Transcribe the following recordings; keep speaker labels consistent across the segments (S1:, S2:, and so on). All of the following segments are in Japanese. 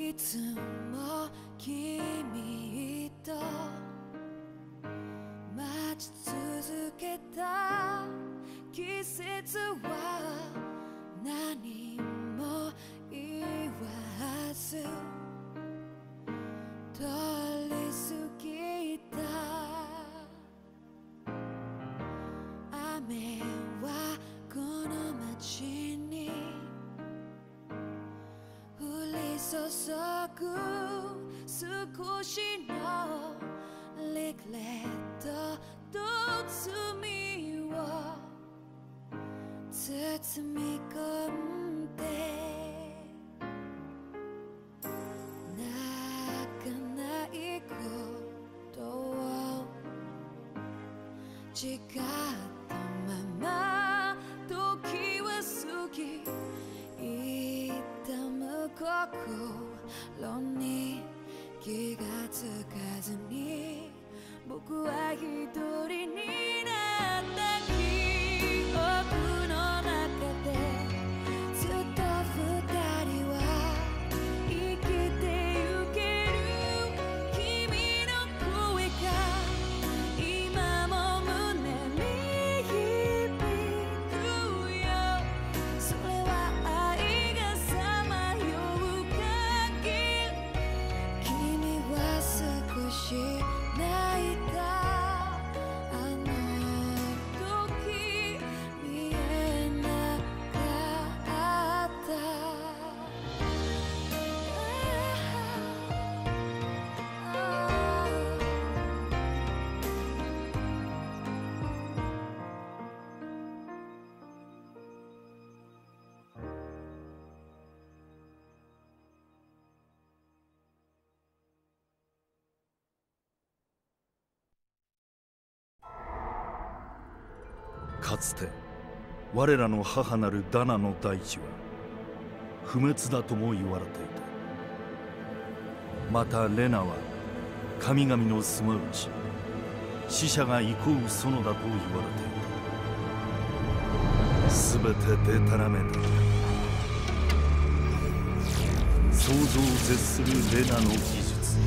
S1: いつも君と待ち続けた季節は何も言わず通り過ぎた。雨はこの街に降り注ぐ少しのリグレットと罪を包み込んで泣かないことを誓ったまま時は過ぎ痛む心に気がつかずに僕は一人になった記憶の中でずっと二人は生きてゆける。君の声が今も胸に響くよ。それは愛がさまよう限り君は少し泣いた。あの時見えなかった。
S2: かつて我らの母なるダナの大地は不滅だとも言われていた。またレナは神々の住まう地、死者が憩う園だと言われていた。すべてでたらめだ。想像を絶するレナの技術、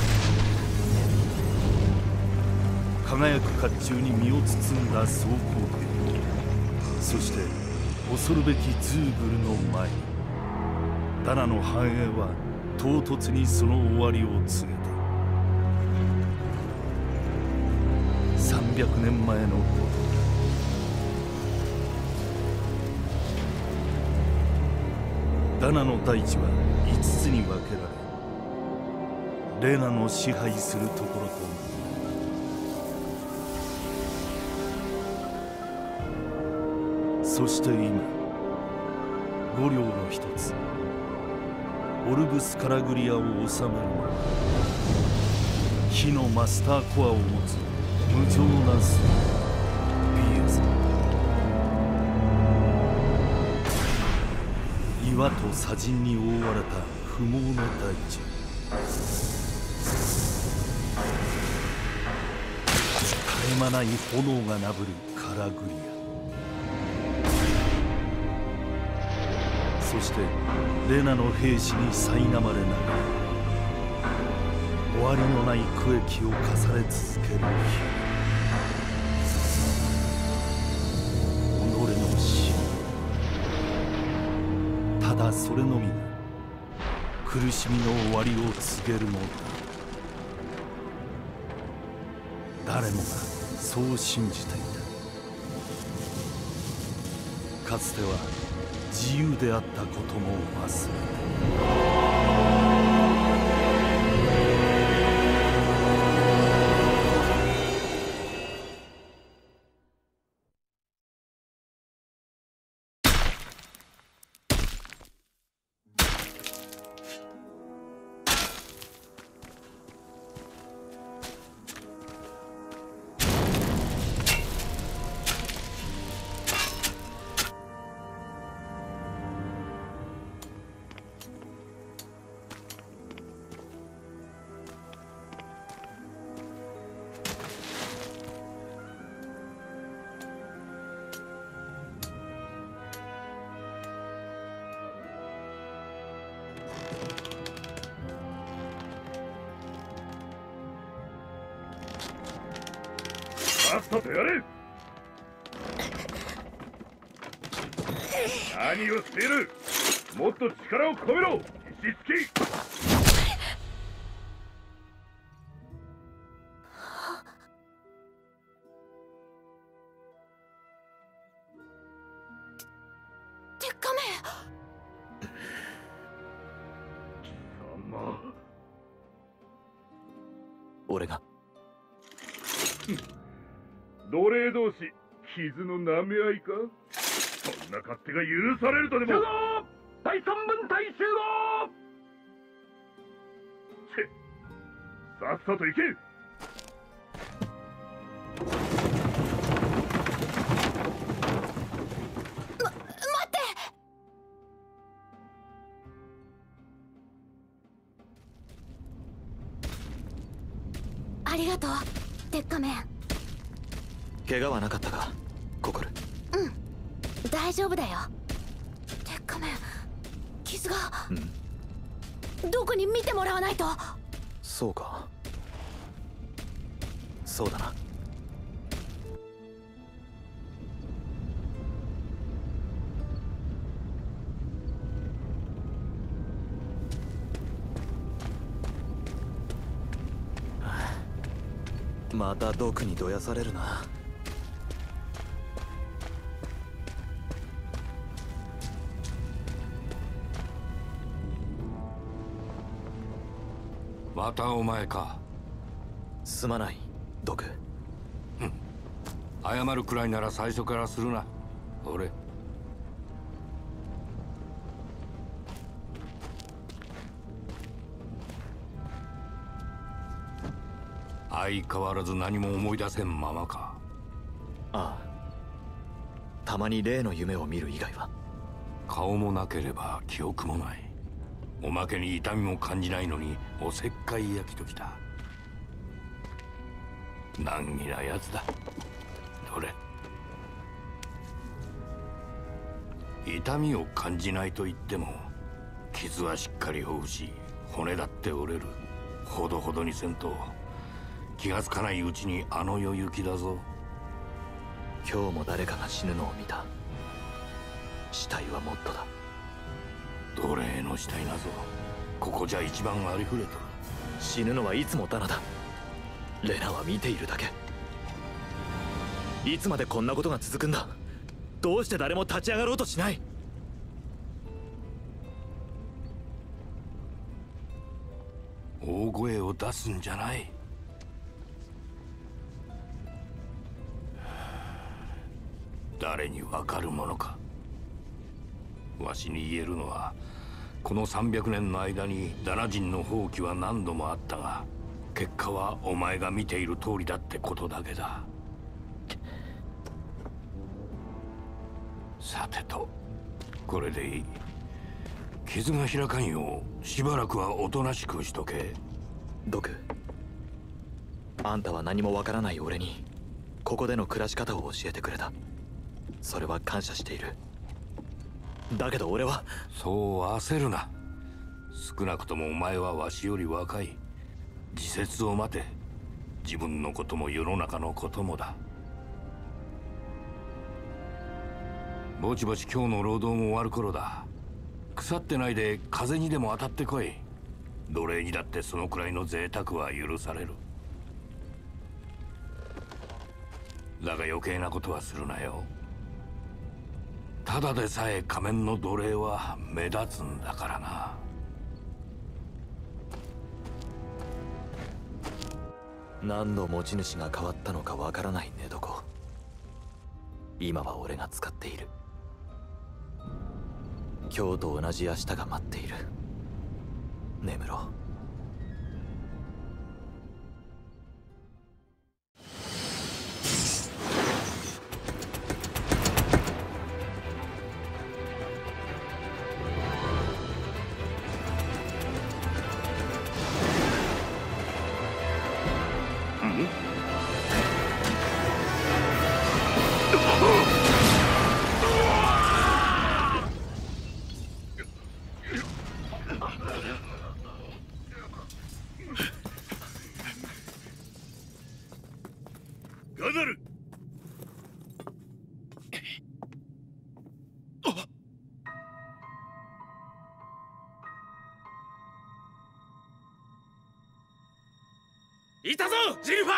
S2: 輝く甲冑に身を包んだ装甲兵、そして恐るべきズーグルの前にダナの繁栄は唐突にその終わりを告げた。300年前のこと、ダナの大地は5つに分けられ、レナの支配するところとなった。そして今、5領の一つオルブス・カラグリアを治めるのは火のマスターコアを持つ無情なスピエザ。岩と砂塵に覆われた不毛の大地、絶え間ない炎がなぶるカラグリア。そしてレナの兵士に苛まれながら終わりのない苦役を重ね続ける日々、己の死、ただそれのみが苦しみの終わりを告げるものだ。誰もがそう信じていた。かつては自由であったことも忘れて。
S3: さっさとやれ。何をしている。もっと力を込めろ、石突き。
S1: 鉄仮面。
S3: 貴様。
S4: 俺が
S3: 奴隷同士、傷の舐め合いか。そんな勝手が許されるとでも。集合、第三分隊集合。さっさと行け。
S1: 待って。ありがとう、鉄仮面。
S4: 怪我はなかったか、ココル。
S1: 大丈夫だよ。鉄仮面、傷が。どこに見てもらわないと。
S4: そうか。そうだな。また毒にどやされるな。
S5: またお前か。
S4: すまない、ドク。
S5: 謝るくらいなら最初からするな。俺。相変わらず何も思い出せんままか。
S4: ああ。たまに例の夢を見る以外は。
S5: 顔もなければ記憶もない。おまけに痛みも感じないのにおせっかい焼きときた。難儀なやつだ。どれ。痛みを感じないと言っても傷はしっかり負うし、骨だって折れる。ほどほどにせんと気がつかないうちにあの世行きだぞ。
S4: 今日も誰かが死ぬのを見た。死体はもっとだ。
S5: 奴隷の死体なぞここじゃ一番ありふれとる。
S4: 死ぬのはいつもダナだ。レナは見ているだけ。いつまでこんなことが続くんだ。どうして誰も立ち上がろうとしない。
S5: 大声を出すんじゃない。誰にわかるものか。わしに言えるのは、この300年の間にダナ人の放棄は何度もあったが、結果はお前が見ている通りだってことだけだ。さてと、これでいい。傷が開かんようしばらくはおとなしくしとけ。
S4: ドク、あんたは何もわからない俺にここでの暮らし方を教えてくれた。それは感謝している。だけど俺は。
S5: そう焦るな。少なくともお前はわしより若い。時節を待て。自分のことも世の中のこともだ。ぼちぼち今日の労働も終わる頃だ。腐ってないで風にでも当たってこい。奴隷にだってそのくらいの贅沢は許される。だが余計なことはするなよ。ただでさえ仮面の奴隷は目立つんだからな。
S4: 何度持ち主が変わったのかわからない寝床。今は俺が使っている。今日と同じ明日が待っている。眠ろう。
S6: いたぞジルファ。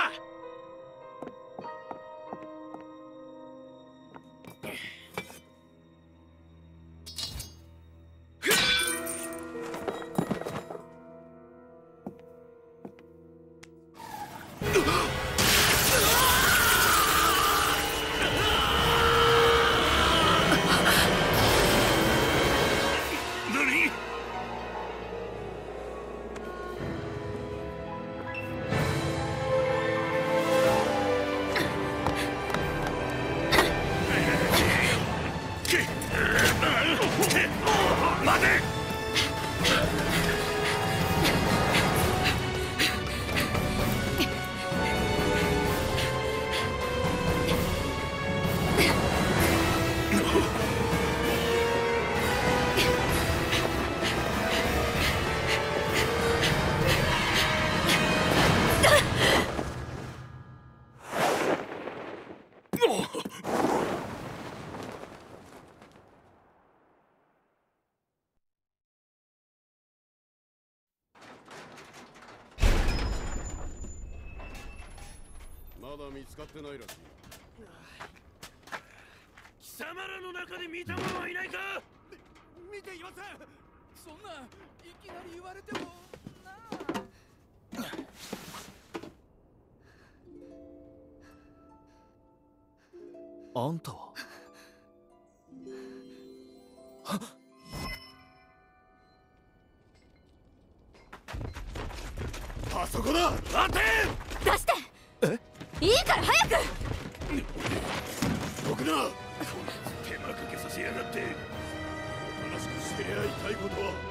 S7: まだ見つかってないらしい。
S6: 貴様らの中で見た者はいないか。
S8: 見ていません。そんないきなり言われてもな
S2: あ。あんたは
S7: あそこだ。
S6: 待て。
S1: 出して。いいから早く。
S7: 僕だ。
S6: 手間かけさせやがって。
S7: おとなしくしてりゃ痛いことは。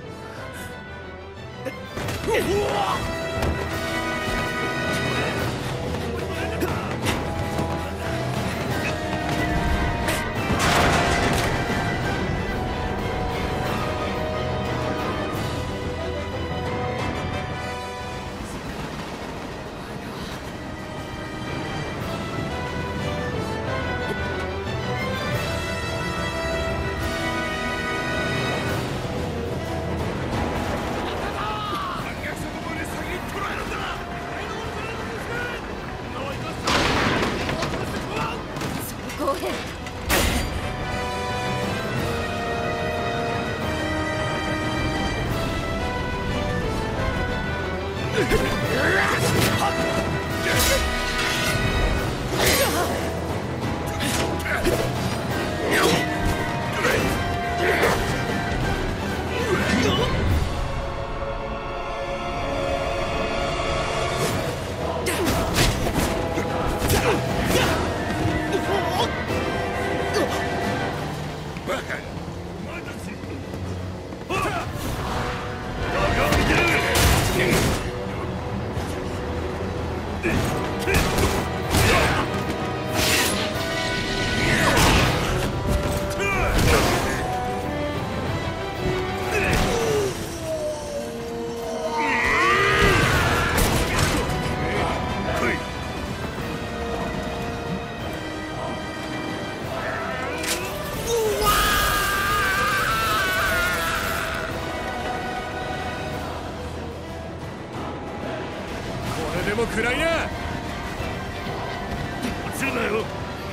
S6: でも暗いな。落ちるなよ。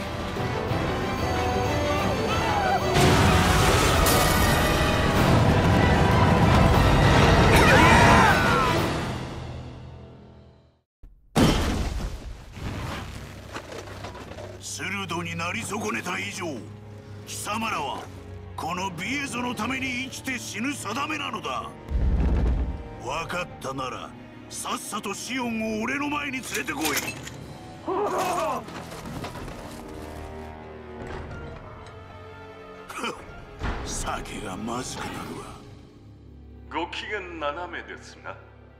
S9: 鋭になり損ねた以上、貴様らはこのビエゾのために生きて死ぬ定めなのだ。分かったならさっさとシオンを俺の前に連れてこい。酒がまずくなるわ。
S10: ご機嫌斜めですな。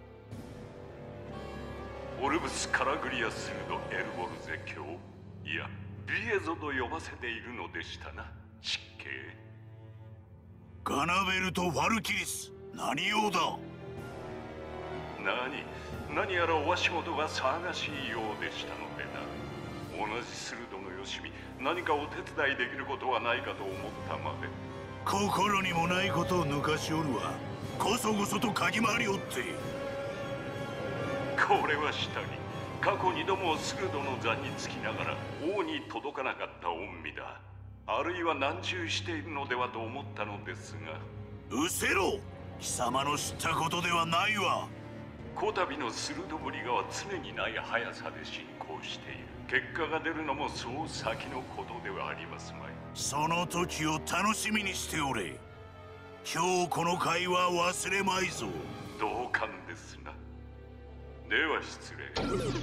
S10: オルブス・カラグリアスルド・エルボルゼ卿、いやビエゾと呼ばせているのでしたな、失敬。
S9: ガナベルとファルキリス、何用だ。
S10: 何やらお足元が騒がしいようでしたのでな。同じスルドのよしみ、何かお手伝いできることはないかと思ったまで。
S9: 心にもないことを抜かしおるわ。こそこそと嗅ぎ回りおって。
S10: ここれは下に過去2度もスルドの座につきながら王に届かなかった恩義だ。あるいは難渋しているのではと思ったのですが。
S9: うせろ。貴様の知ったことではないわ。
S10: こたびの鋭ぶりがは常にない速さで進行している。結果が出るのもそう先のことではありますまい。
S9: その時を楽しみにしておれ。今日この会は忘れまいぞ。
S10: 同感ですな。では失礼。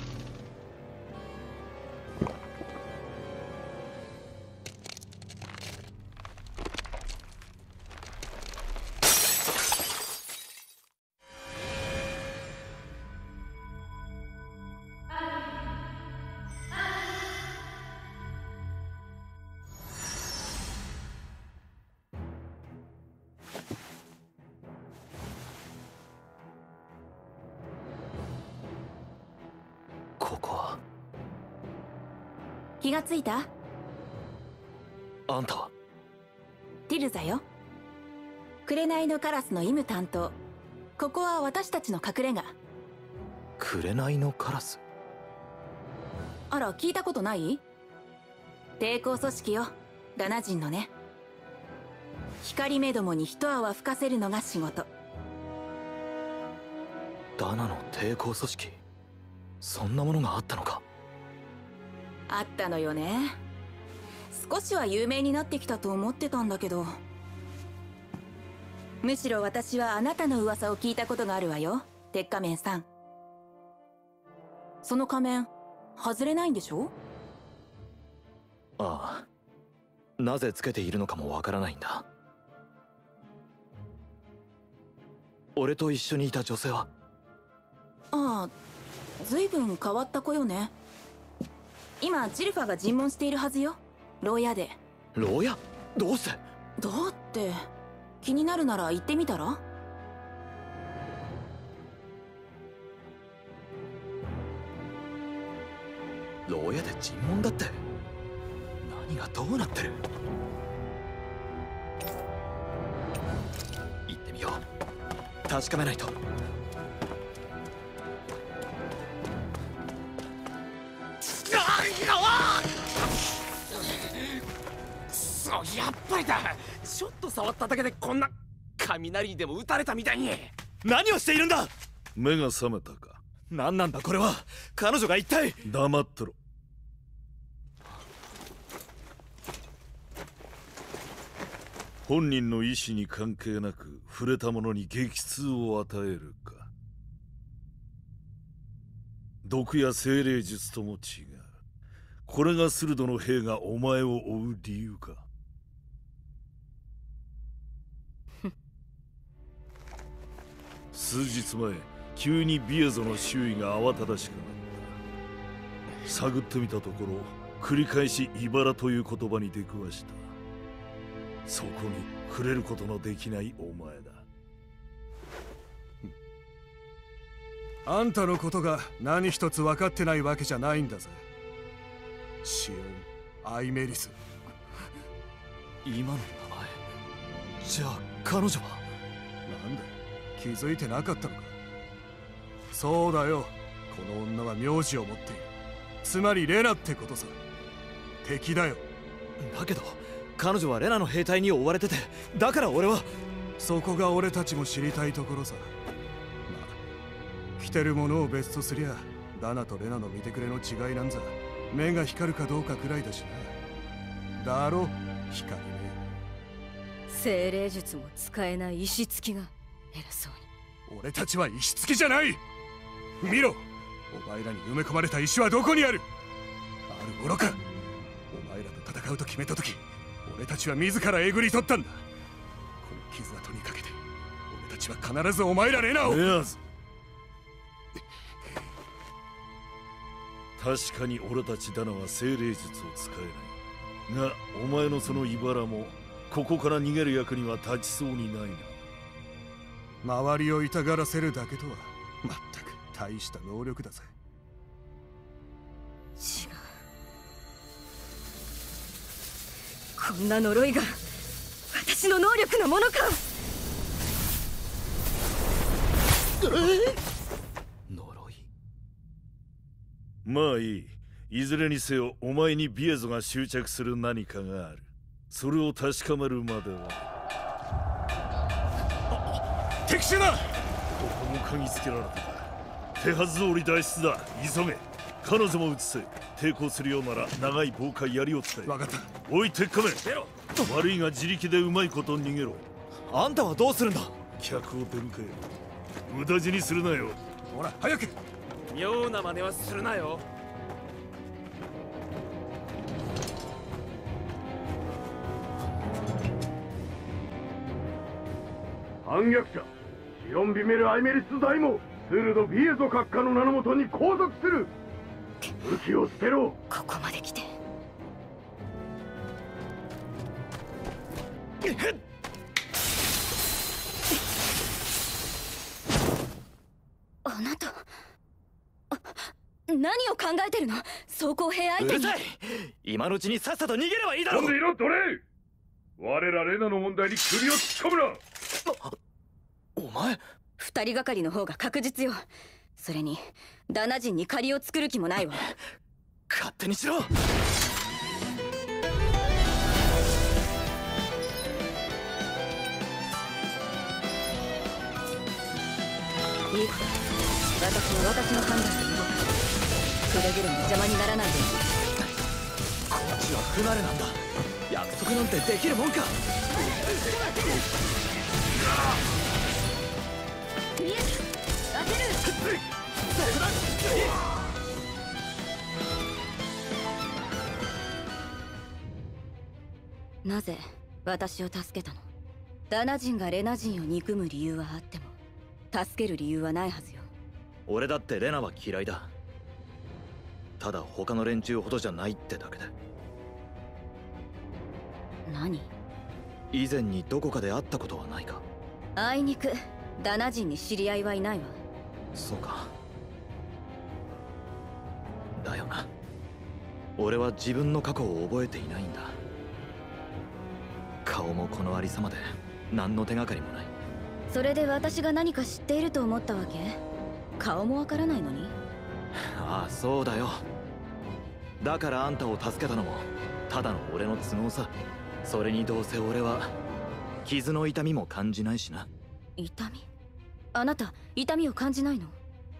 S4: ここは。
S11: 気がついた？
S4: あんたは？
S11: ティルザよ。紅のカラスの医務担当。ここは私たちの隠れ家。
S4: 紅のカラス？
S11: あら、聞いたことない？抵抗組織よ、ダナ人のね。光目どもに一泡吹かせるのが仕事。
S4: ダナの抵抗組織？そんなものがあったのか？
S11: あったのよね。少しは有名になってきたと思ってたんだけど、むしろ私はあなたの噂を聞いたことがあるわよ、鉄仮面さん。その仮面外れないんでしょ？
S4: ああ、なぜつけているのかもわからないんだ。俺と一緒にいた女性は？
S11: ああ、ずいぶん変わった子よね。今ジルファが尋問しているはずよ、牢屋で。
S4: 牢屋？どうして？
S11: だって気になるなら行ってみたら？
S4: 牢屋で尋問だって？何がどうなってる？行ってみよう。確かめないと。
S8: やっぱりだ。ちょっと触っただけでこんな雷にでも打たれたみたいに。
S4: 何をしているんだ！
S2: 目が覚めたか？
S4: 何なんだこれは。彼女が一体。
S2: 黙ってろ。本人の意思に関係なく触れた者に激痛を与えるか。毒や精霊術とも違う。これがスルドの兵がお前を追う理由か。数日前、急にビエゾの周囲が慌ただしくなった。探ってみたところ、繰り返し茨という言葉に出くわした。そこに触れることのできないお前だ。
S12: あんたのことが何一つ分かってないわけじゃないんだぜ。シオン・アイメリス。
S4: 今の名前じゃあ彼女は？
S12: なんだ、気づいてなかったのか。そうだよ、この女は名字を持っている。つまりレナってことさ。敵だよ。
S4: だけど彼女はレナの兵隊に追われてて、だから俺は。
S12: そこが俺たちも知りたいところさ。まあ着てるものを別とすりゃダナとレナの見てくれの違いなんざ目が光るかどうかくらいだしな。だろ、光ね。
S13: 精霊術も使えない石付きが偉そうに。
S12: 俺たちは石付きじゃない。見ろ、お前らに埋め込まれた石はどこにある？あるものか。お前らと戦うと決めた時、俺たちは自らえぐり取ったんだ。この傷跡にかけて俺たちは必ずお前らレナを。
S2: 確かに俺たちダナは精霊術を使えないが、お前のその茨もここから逃げる役には立ちそうにないな。
S12: 周りを痛がらせるだけとはまったく大した能力だぜ。
S13: 違う、こんな呪いが私の能力のものか。
S4: 呪い？
S2: まあいい。いずれにせよお前にビエゾが執着する何かがある。それを確かめるまでは。
S12: 敵襲だ。
S2: ここも嗅ぎつけられた。手はず通り脱出だ。急げ。彼女も移せ。抵抗するようなら長い棒か槍を使え。
S12: 分かった。
S2: おい鉄仮面、悪いが自力でうまいこと逃げろ。
S4: あんたはどうするんだ。
S2: 客を出迎える。無駄死にするなよ。
S12: ほら早く。
S6: 妙な真似はするなよ。
S3: 反逆者シオンビメル・アイメリス大もスルド・ビエゾ閣下の名のもとに拘束する。武器を捨てろ。
S13: ここまで来てあなた何を考えてるの。装甲兵相手に。
S4: うるさい。今のうちにさっさと逃げればいいだろう。
S3: 飛んでいろ奴隷。我らレナの問題に首を突っ込むな。
S4: お前
S13: 二人がかりの方が確実よ。それにダナ人に借りを作る気もないわ。
S4: 勝手にしろ。
S13: いいか、私の判断で動く。くれぐれも邪魔にならないで。
S4: こっちは不慣れなんだ。約束なんてできるもんか。
S13: 見えた。当てる。なぜ私を助けたの。ダナ人がレナ人を憎む理由はあっても助ける理由はないはずよ。
S4: 俺だってレナは嫌いだ。ただ他の連中ほどじゃないってだけで。
S13: 何？
S4: 以前にどこかで会ったことはないか。
S13: あいにくダナ人に知り合いはいないわ。
S4: そうか。だよな。俺は自分の過去を覚えていないんだ。顔もこのありさまで何の手がかりもない。
S13: それで私が何か知っていると思ったわけ？顔もわからないのに。
S4: ああ、そうだよ。だからあんたを助けたのもただの俺の都合さ。それにどうせ俺は傷の痛みも感じないしな。
S13: 痛み？あなた痛みを感じないの？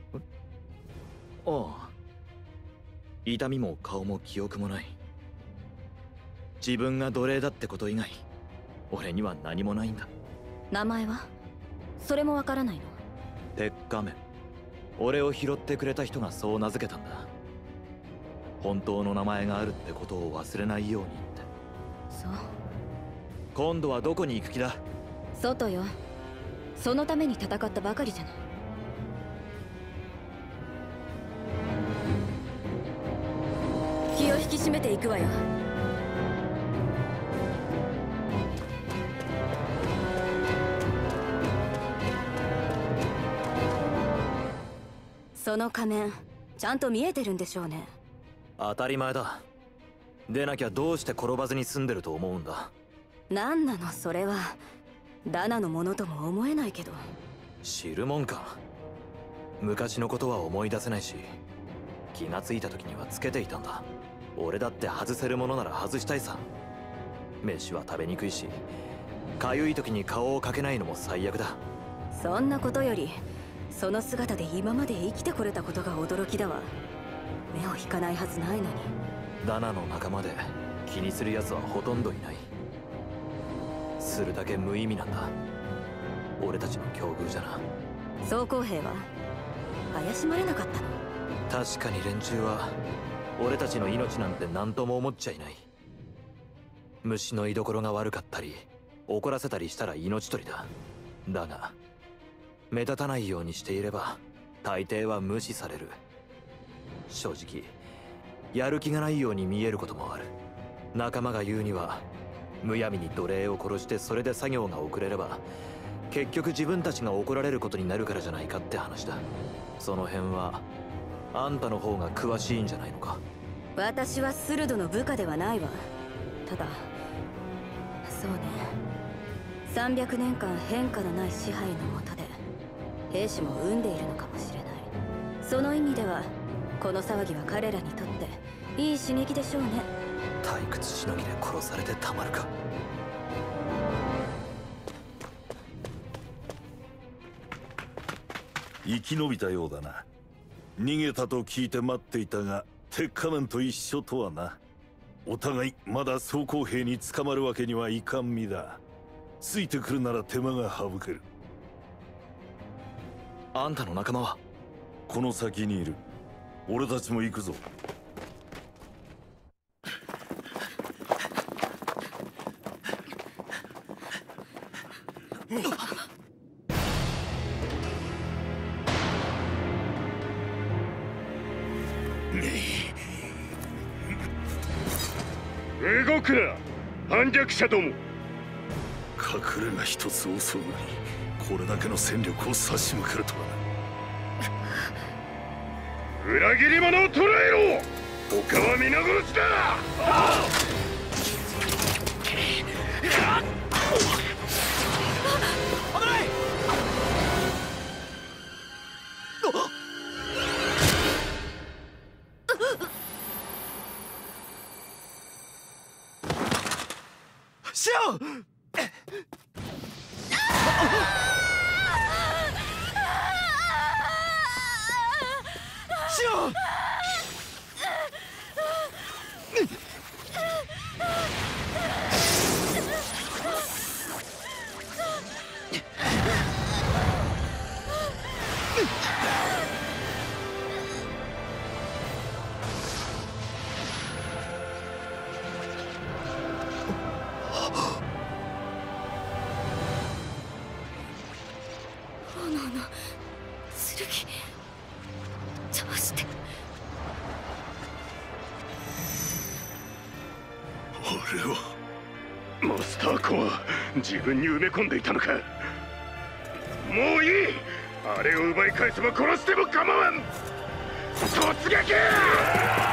S4: ああ、痛みも顔も記憶もない。自分が奴隷だってこと以外俺には何もないんだ。
S13: 名前は？それもわからないの？
S4: 鉄仮面。俺を拾ってくれた人がそう名付けたんだ。本当の名前があるってことを忘れないようにって。
S13: そう。
S4: 今度はどこに行く気だ？
S13: 外よ。そのために戦ったばかりじゃない。気を引き締めていくわよ。その仮面ちゃんと見えてるんでしょうね。
S4: 当たり前だ。でなきゃどうして転ばずに済んでると思うんだ。
S13: 何なのそれは。ダナのものとも思えないけど。
S4: 知るもんか。昔のことは思い出せないし、気がついた時にはつけていたんだ。俺だって外せるものなら外したいさ。飯は食べにくいし、かゆい時に顔をかけないのも最悪だ。
S13: そんなことよりその姿で今まで生きてこれたことが驚きだわ。目を引かないはずないのに。
S4: ダナの仲間で気にする奴はほとんどいない。するだけ無意味なんだ。俺たちの境遇じゃな。
S13: 装甲兵は怪しまれなかったの？
S4: 確かに連中は俺たちの命なんて何とも思っちゃいない。虫の居所が悪かったり怒らせたりしたら命取りだ。だが目立たないようにしていれば大抵は無視される。正直やる気がないように見えることもある。仲間が言うにはむやみに奴隷を殺してそれで作業が遅れれば結局自分たちが怒られることになるからじゃないかって話だ。その辺はあんたの方が詳しいんじゃないのか。
S13: 私はスルドの部下ではないわ。ただそうね、300年間変化のない支配の下で兵士も生んでいるのかもしれない。その意味ではこの騒ぎは彼らにとっていい刺激でしょうね。
S4: 退屈しのぎで殺されてたまるか。
S2: 生き延びたようだな。逃げたと聞いて待っていたが、鉄仮面と一緒とはな。お互いまだ装甲兵に捕まるわけにはいかん身だ。ついてくるなら手間が省ける。
S4: あんたの仲間は？
S2: この先にいる。俺たちも行くぞ。
S3: 動くな、反逆者ども。
S2: 隠れが一つ襲うのにこれだけの戦力を差し向けるとはな。
S3: 裏切り者を捕らえろ。他は皆殺しだ。
S4: 危ない。シオン！シオン！
S1: 炎の剣どうして。
S3: 俺はマスターコア、自分に埋め込んでいたのか。もういい。あれを奪い返せば殺しても構わん。突撃！